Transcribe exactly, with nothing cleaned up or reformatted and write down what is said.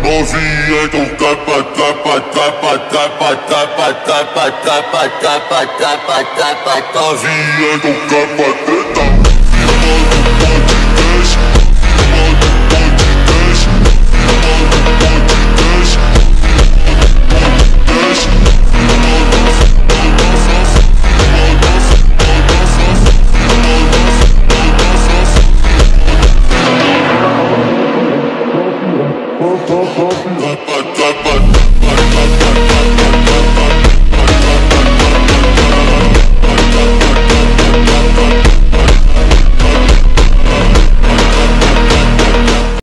Novinha, então tapa, tapa, tapa, tapa, tapa, tapa, tapa, tapa, tapa, tapa, novinha, então tapa, tapa.